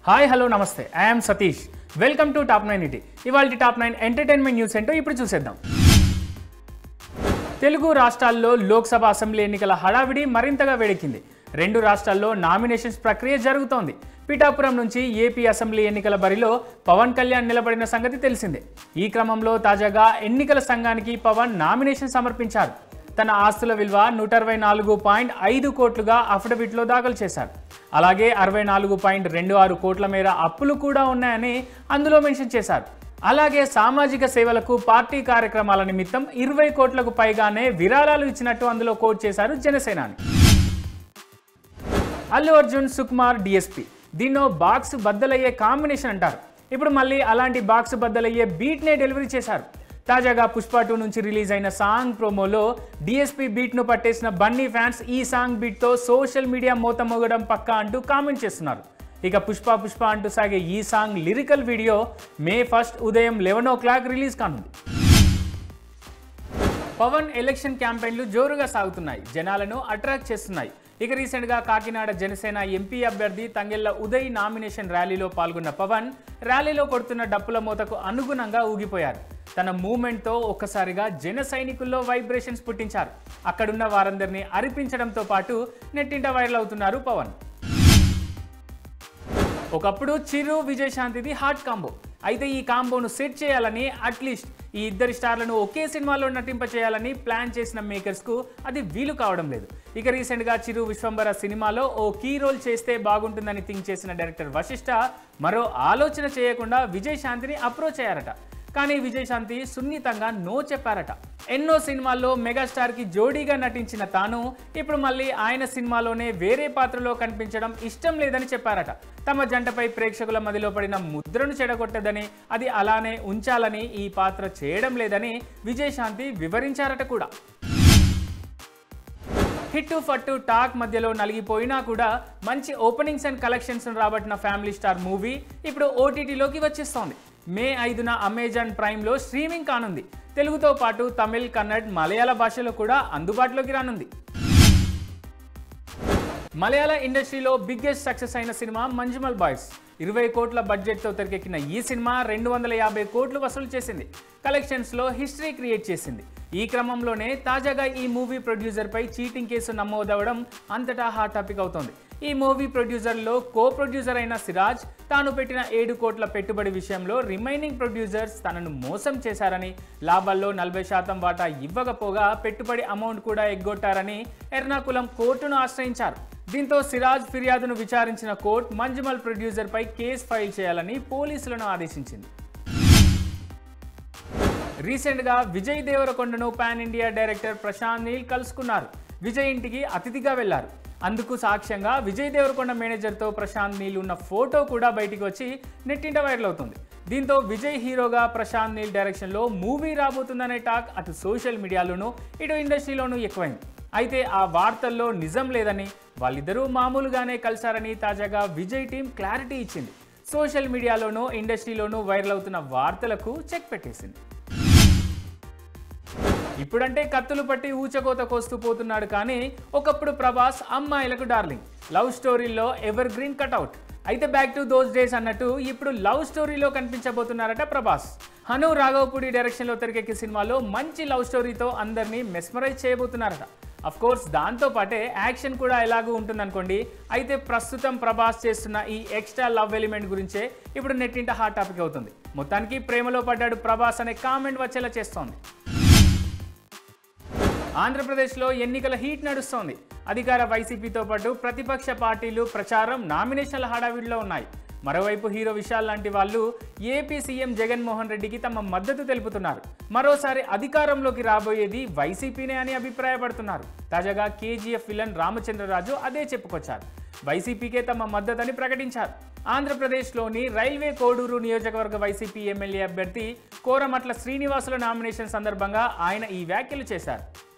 Hi hello నమస్తే I'm Satish welcome to top 9 ఇటీ ఇవాల్టి టాప్ 9 ఎంటర్టైన్మెంట్ న్యూస్ ఏంటో ఇప్పుడు చూసేద్దాం. తెలుగు రాష్ట్రాల్లో లోక్సభ అసెంబ్లీ ఎన్నికల హడావిడి మరింతగా వేడెక్కింది. రెండు రాష్ట్రాల్లో నామినేషన్స్ ప్రక్రియ జరుగుతోంది. పిఠాపురం నుంచి ఏపీ అసెంబ్లీ ఎన్నికల బరిలో పవన్ కళ్యాణ్ నిలబడిన సంగతి తెలిసిందే. ఈ క్రమంలో తాజాగా ఎన్నికల సంఘానికి పవన్ నామినేషన్ సమర్పించారు. తన ఆస్తుల విలువ 124.5 కోట్లుగా అఫిడవిట్లో దాఖలు చేశారు. అలాగే 64.26 కోట్ల మేర అప్పులు కూడా ఉన్నాయని అందులో మెన్షన్ చేశారు. అలాగే సామాజిక సేవలకు పార్టీ కార్యక్రమాల నిమిత్తం 20 కోట్లకు పైగానే విరాళాలు ఇచ్చినట్టు అందులో కోట్ చేశారు జనసేనాని. అల్లు అర్జున్ సుకుమార్ డిఎస్పీ దీన్నో బాక్స్ బద్దలయ్యే కాంబినేషన్ అంటారు. ఇప్పుడు మళ్ళీ అలాంటి బాక్స్ బద్దలయ్యే బీట్నే డెలివరీ చేశారు. తాజాగా పుష్ప 2 నుంచి రిలీజ్ అయిన సాంగ్ ప్రోమోలో డిఎస్పీ బీట్ను పట్టేసిన బన్నీ ఫ్యాన్స్ ఈ సాంగ్ బీట్తో సోషల్ మీడియా మోత మోగడం పక్కా అంటూ కామెంట్ చేస్తున్నారు. ఇక పుష్ప అంటూ సాగే ఈ సాంగ్ లిరికల్ వీడియో మే 1 ఉదయం 11 o'clock రిలీజ్ కానుంది. పవన్ ఎలక్షన్ క్యాంపెయిన్లు జోరుగా సాగుతున్నాయి. జనాలను అట్రాక్ట్ చేస్తున్నాయి. ఇక రీసెంట్గా కాకినాడ జనసేన ఎంపీ అభ్యర్థి తంగెళ్ల ఉదయ్ నామినేషన్ ర్యాలీలో పాల్గొన్న పవన్ ర్యాలీలో కొడుతున్న డప్పుల మోతకు అనుగుణంగా ఊగిపోయారు. తన మూమెంట్తో ఒక్కసారిగా జన సైనికుల్లో వైబ్రేషన్స్ పుట్టించారు. అక్కడున్న వారందరినీ అరిపించడంతో పాటు నెట్టింట వైరల్ అవుతున్నారు పవన్. ఒకప్పుడు చిరు విజయశాంతిది హాట్ కాంబో. అయితే ఈ కాంబోను సెట్ చేయాలని అట్లీస్ట్ ఈ ఇద్దరి స్టార్లను ఒకే సినిమాలో నటింప చేయాలని ప్లాన్ చేసిన మేకర్స్కు అది వీలు కావడం లేదు. ఇక రీసెంట్గా చిరు విశ్వంబర సినిమాలో ఓ కీ రోల్ చేస్తే బాగుంటుందని థింక్ చేసిన డైరెక్టర్ వశిష్ఠ మరో ఆలోచన చేయకుండా విజయశాంతిని అప్రోచ్ అయ్యారట. కానీ విజయశాంతి సున్నితంగా నో చెప్పారట. ఎన్నో సినిమాల్లో మెగాస్టార్కి జోడీగా నటించిన తాను ఇప్పుడు మళ్ళీ ఆయన సినిమాలోనే వేరే పాత్రలో కనిపించడం ఇష్టం లేదని చెప్పారట. తమ జంటపై ప్రేక్షకుల మదిలో పడిన ముద్రను చెడగొట్టదని, అది అలానే ఉంచాలని ఈ పాత్ర చేయడం లేదని విజయశాంతి వివరించారట కూడా. హిట్టు ఫట్టు టాక్ మధ్యలో నలిగిపోయినా కూడా మంచి ఓపెనింగ్స్ అండ్ కలెక్షన్స్ రాబట్టిన ఫ్యామిలీ స్టార్ మూవీ ఇప్పుడు ఓటీటీలోకి వచ్చేస్తోంది. మే 5న అమెజాన్ ప్రైమ్లో స్ట్రీమింగ్ కానుంది. తెలుగుతో పాటు తమిళ్, కన్నడ్, మలయాళ భాషలో కూడా అందుబాటులోకి రానుంది. మలయాళ ఇండస్ట్రీలో బిగ్గెస్ట్ సక్సెస్ అయిన సినిమా మంజుమల్ బాయ్స్. 20 కోట్ల బడ్జెట్తో తెరకెక్కిన ఈ సినిమా 250 కోట్లు వసూలు చేసింది. కలెక్షన్స్లో హిస్టరీ క్రియేట్ చేసింది. ఈ క్రమంలోనే తాజాగా ఈ మూవీ ప్రొడ్యూసర్పై చీటింగ్ కేసు నమోదవడం అంతటా హాట్ టాపిక్ అవుతోంది. ఈ మూవీ ప్రొడ్యూసర్లో కో ప్రొడ్యూసర్ అయిన సిరాజ్ తాను పెట్టిన 7 కోట్ల పెట్టుబడి విషయంలో రిమైనింగ్ ప్రొడ్యూసర్స్ తనను మోసం చేశారని, లాభాల్లో 40% వాటా ఇవ్వకపోగా పెట్టుబడి అమౌంట్ కూడా ఎగ్గొట్టారని ఎర్నాకులం కోర్టును ఆశ్రయించారు. దీంతో సిరాజ్ ఫిర్యాదును విచారించిన కోర్టు మంజుమల్ ప్రొడ్యూసర్పై కేసు ఫైల్ చేయాలని పోలీసులను ఆదేశించింది. రీసెంట్గా విజయ్ దేవరకొండను pan India director Prashanth Neel కలుసుకున్నారు. విజయ్ ఇంటికి అతిథిగా వెళ్లారు. అందుకు సాక్ష్యంగా విజయ్ దేవరకొండ మేనేజర్తో ప్రశాంత్ నీల్ ఉన్న ఫోటో కూడా బయటికి వచ్చి నెట్టింట వైరల్ అవుతుంది. దీంతో విజయ్ హీరోగా ప్రశాంత్ నీల్ డైరెక్షన్లో మూవీ రాబోతుందనే టాక్ అటు సోషల్ మీడియాలోనూ ఇటు ఇండస్ట్రీలోనూ ఎక్కువైంది. అయితే ఆ వార్తల్లో నిజం లేదని, వాళ్ళిద్దరూ మామూలుగానే కలిశారని తాజాగా విజయ్ టీం క్లారిటీ ఇచ్చింది. సోషల్ మీడియాలోనూ ఇండస్ట్రీలోనూ వైరల్ అవుతున్న వార్తలకు చెక్ పెట్టేసింది. ఇప్పుడంటే కత్తులు పట్టి ఊచకోత కోస్తూ పోతున్నాడు. కానీ ఒకప్పుడు ప్రభాస్ అమ్మాయిలకు డార్లింగ్. లవ్ స్టోరీల్లో ఎవర్ గ్రీన్ కట్అవుట్. అయితే బ్యాక్ టు దోస్ డేస్ అన్నట్టు ఇప్పుడు లవ్ స్టోరీలో కనిపించబోతున్నారట ప్రభాస్. హను రాఘవపూడి డైరెక్షన్లో తెరకెక్కే సినిమాలో మంచి లవ్ స్టోరీతో అందరినీ మెస్మరైజ్ చేయబోతున్నారట. అఫ్ కోర్స్ దాంతో పాటే యాక్షన్ కూడా ఎలాగూ ఉంటుందనుకోండి. అయితే ప్రస్తుతం ప్రభాస్ చేస్తున్న ఈ ఎక్స్ట్రా లవ్ ఎలిమెంట్ గురించే ఇప్పుడు నెట్టింట హాట్ టాపిక్ అవుతుంది. మొత్తానికి ప్రేమలో పడ్డాడు ప్రభాస్ అనే కామెంట్ వచ్చేలా చేస్తోంది. ఆంధ్రప్రదేశ్లో ఎన్నికల హీట్ నడుస్తోంది. అధికార వైసీపీతో పాటు ప్రతిపక్ష పార్టీలు ప్రచారం, నామినేషన్ల హడావిడిలో ఉన్నాయి. మరోవైపు హీరో విశాల్ లాంటి వాళ్ళు ఏపీ సీఎం జగన్మోహన్ రెడ్డికి తమ మద్దతు తెలుపుతున్నారు. మరోసారి అధికారంలోకి రాబోయేది వైసీపీనే అని అభిప్రాయపడుతున్నారు. తాజాగా కేజీఎఫ్ విలన్ రామచంద్రరాజు అదే చెప్పుకొచ్చారు. వైసీపీకే తమ మద్దతని ప్రకటించారు. ఆంధ్రప్రదేశ్లోని రైల్వే కోడూరు నియోజకవర్గ వైసీపీ ఎమ్మెల్యే అభ్యర్థి కోరమట్ల శ్రీనివాసుల నామినేషన్ సందర్భంగా ఆయన ఈ వ్యాఖ్యలు చేశారు.